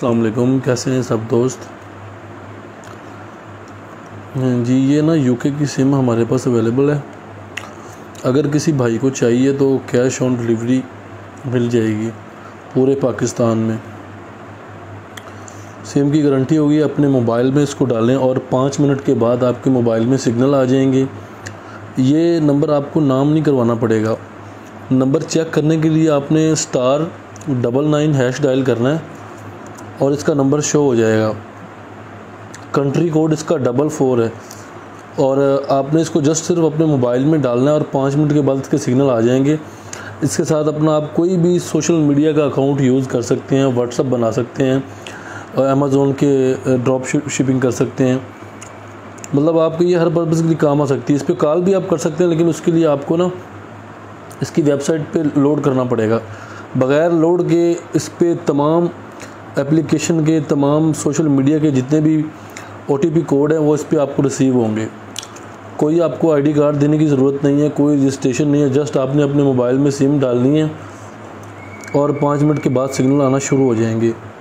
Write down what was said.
अस्सलाम वालेकुम, कैसे हैं सब दोस्त। जी ये ना यूके की सिम हमारे पास अवेलेबल है। अगर किसी भाई को चाहिए तो कैश ऑन डिलीवरी मिल जाएगी पूरे पाकिस्तान में। सिम की गारंटी होगी। अपने मोबाइल में इसको डालें और 5 मिनट के बाद आपके मोबाइल में सिग्नल आ जाएंगे। ये नंबर आपको नाम नहीं करवाना पड़ेगा। नंबर चेक करने के लिए आपने *99# डायल करना है और इसका नंबर शो हो जाएगा। कंट्री कोड इसका 44 है और आपने इसको जस्ट सिर्फ अपने मोबाइल में डालना है और 5 मिनट के बाद इसके सिग्नल आ जाएंगे। इसके साथ अपना आप कोई भी सोशल मीडिया का अकाउंट यूज़ कर सकते हैं, व्हाट्सअप बना सकते हैं और अमेज़ोन के ड्रॉप शिपिंग कर सकते हैं। मतलब आपको ये हर पर्पज़ के लिए काम आ सकती है। इस पर कॉल भी आप कर सकते हैं, लेकिन उसके लिए आपको ना इसकी वेबसाइट पे लोड करना पड़ेगा। बग़ैर लोड के इस पे तमाम एप्लीकेशन के, तमाम सोशल मीडिया के जितने भी OTP कोड हैं वो इस पे आपको रिसीव होंगे। कोई आपको ID कार्ड देने की ज़रूरत नहीं है, कोई रजिस्ट्रेशन नहीं है। जस्ट आपने अपने मोबाइल में सिम डालनी है और 5 मिनट के बाद सिग्नल आना शुरू हो जाएंगे।